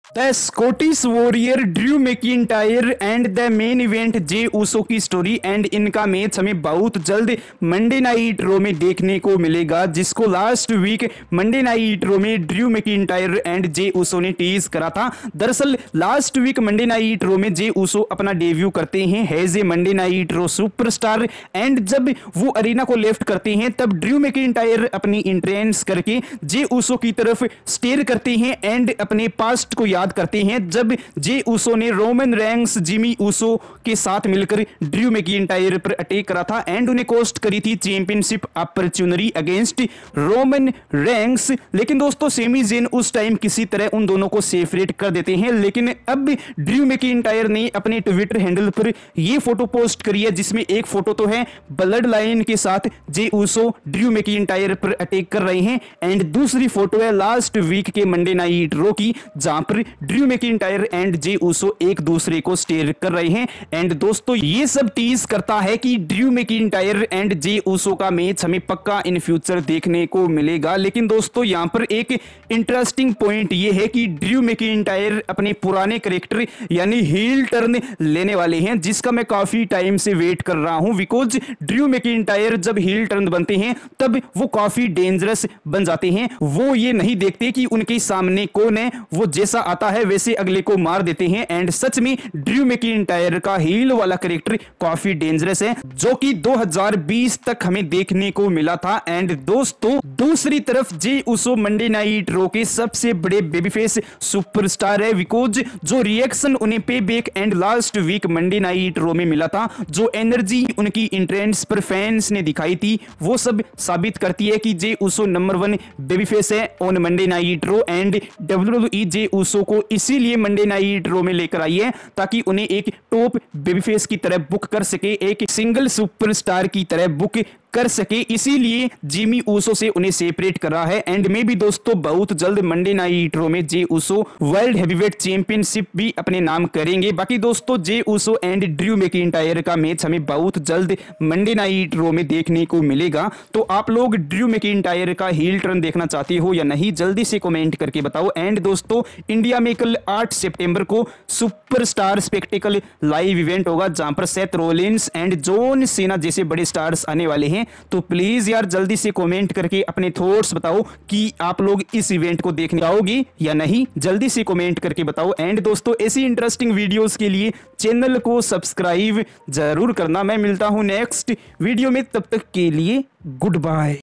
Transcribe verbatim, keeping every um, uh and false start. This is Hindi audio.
The Scottish warrior Drew McIntyre and the main event Jey Uso की स्टोरी एंड इनका मैच हमें बहुत जल्द मंडे नाइट रो में देखने को मिलेगा, जिसको last week Monday night Raw में Drew McIntyre and Jey Uso ने टीज करा था। दरअसल last week Monday night Raw में जे ऊसो अपना डेब्यू करते हैं as a Monday night Raw superstar and जब वो अरीना को लेफ्ट करते हैं तब ड्रू मैकिंटायर अपनी एंट्रेंस करके जे ऊसो की तरफ स्टेयर करते हैं एंड अपने पास्ट को याद करते हैं जब जे ऊसो ने रोमन रेंस जिमी ऊसो के साथ मिलकर ड्रू मैकिंटायर पर अटैक करा था एंड उन्हें कॉस्ट करी थी championship opportunity against Roman Reigns. लेकिन दोस्तों सेमी जेन उस टाइम किसी तरह उन दोनों को सेपरेट कर देते हैं, लेकिन अब ड्रू मैकिंटायर ने अपने ट्विटर हैंडल पर यह फोटो पोस्ट करी है जिसमें एक फोटो तो है ब्लड लाइन के साथ जे ऊसो ड्रू मैकिंटायर पर अटैक कर रहे हैं एंड दूसरी फोटो है लास्ट वीक के मंडे नाइट रो की जहां पर Drew McIntyre and Jey Uso एक दूसरे को स्टेयर कर रहे हैं एंड दोस्तों ये सब टीज करता है कि Drew McIntyre and Jey Uso का मैच हमें पक्का इन फ्यूचर देखने को मिलेगा। लेकिन दोस्तों यहां पर एक इंटरेस्टिंग पॉइंट ये है कि ड्रू मैकिंटायर अपने पुराने कैरेक्टर यानी हील टर्न लेने वाले हैं, जिसका मैं काफी टाइम से वेट कर रहा हूं बिकॉज ड्रू मैकिंटायर जब हील टर्न बनते हैं तब वो काफी डेंजरस बन जाते हैं। वो ये नहीं देखते कि उनके सामने कौन है, वो जैसा आता है वैसे अगले को मार देते हैं एंड सच में ड्रू मैकिंटायर का हील वाला कैरेक्टर काफी डेंजरस है जो कि दो हज़ार बीस तक हमें देखने को मिला था। एंड दोस्तों दूसरी तरफ Jey Uso Monday night Raw के सबसे बड़े बेबी फेस सुपरस्टार है बिकॉज जो रिएक्शन उन्हें Payback and last week Monday night Raw में मिला था, जो एनर्जी उनकी एंट्रेंस पर फैंस ने दिखाई थी, वो सब साबित करती है कि Jey Uso number one babyface है on Monday night Raw and WWE Jey Uso को इसीलिए मंडे नाइट रो में लेकर आई है ताकि उन्हें एक टॉप बेबी फेस की तरह बुक कर सके, एक सिंगल सुपरस्टार की तरह बुक कर सके, इसीलिए जिमी ऊसो से उन्हें सेपरेट करा है एंड में भी दोस्तों बहुत जल्द मंडे नाइट रो में Jey Uso world heavyweight championship भी अपने नाम करेंगे। बाकी दोस्तों Jey Uso and Drew McIntyre का मैच हमें बहुत जल्द मंडे नाइट रो में देखने को मिलेगा। तो आप लोग ड्रू मैकिंटायर का हील टर्न देखना चाहते हो या नहीं, जल्दी से कमेंट करके बताओ। एंड दोस्तों इंडिया में कल आठ सितंबर को सुपरस्टार स्पेक्टिकल लाइव इवेंट होगा जहां पर Seth Rollins and John Cena जैसे बड़े स्टार्स आने वाले हैं, तो प्लीज यार जल्दी से कमेंट करके अपने थॉट्स बताओ कि आप लोग इस इवेंट को देखने आओगे या नहीं, जल्दी से कमेंट करके बताओ। एंड दोस्तों ऐसी इंटरेस्टिंग वीडियोस के लिए चैनल को सब्सक्राइब जरूर करना। मैं मिलता हूं नेक्स्ट वीडियो में, तब तक के लिए गुड बाय।